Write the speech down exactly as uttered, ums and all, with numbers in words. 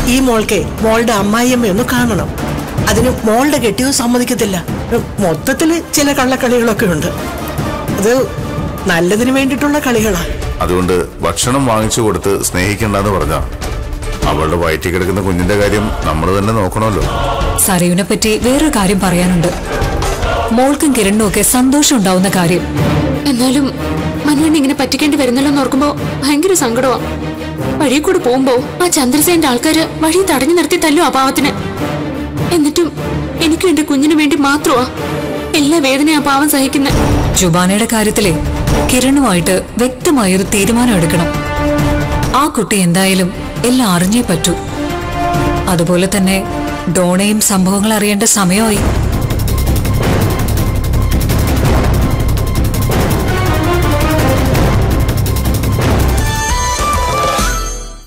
ഈ മോൾക്ക് മോളുടെ അമ്മായിയമ്മയൊന്ന് കാണണം. അതിന് മോളുടെ കെട്ടിയോ സമ്മതിക്കത്തില്ല. മൊത്തത്തില് ചില കള്ളക്കളികളൊക്കെ ഉണ്ട്. അത് നല്ലതിന് വേണ്ടിയിട്ടുള്ള കളികളാ. അതുകൊണ്ട് ഭക്ഷണം വാങ്ങിച്ചു കൊടുത്ത് സ്നേഹിക്കണ്ടെന്ന് പറഞ്ഞ അവളുടെ വയറ്റിൽ കിടക്കുന്ന കുഞ്ഞിന്റെ കാര്യം നമ്മൾ തന്നെ നോക്കണമല്ലോ. സരയുവിനെ പറ്റി വേറൊരു കാര്യം പറയാനുണ്ട്. മോൾക്കും കിരണിനും ഒക്കെ സന്തോഷം ഉണ്ടാവുന്ന കാര്യം. എന്നാലും മനുവിനെ ഇങ്ങനെ പറ്റിക്കേണ്ടി വരുന്നല്ലോ എന്ന് ഓർക്കുമ്പോ ഭയങ്കര സങ്കടമാ. വഴി കൂടെ പോകുമ്പോ ആ ചന്ദ്രസേന്റെ ആൾക്കാര് വഴി തടഞ്ഞു നിർത്തി തല്ലും ആ പാവത്തിന്. എന്നിട്ടും എനിക്കും എന്റെ കുഞ്ഞിനു വേണ്ടി മാത്രമാ എല്ലാ വേദനയും ആ പാവം സഹിക്കുന്നത്. ജുബാനയുടെ കാര്യത്തിലെ കിരണുമായിട്ട് വ്യക്തമായൊരു തീരുമാനം എടുക്കണം. ആ കുട്ടി എന്തായാലും എല്ലാം അറിഞ്ഞേ പറ്റൂ. അതുപോലെ തന്നെ ഡോണയും സംഭവങ്ങൾ അറിയേണ്ട സമയമായി.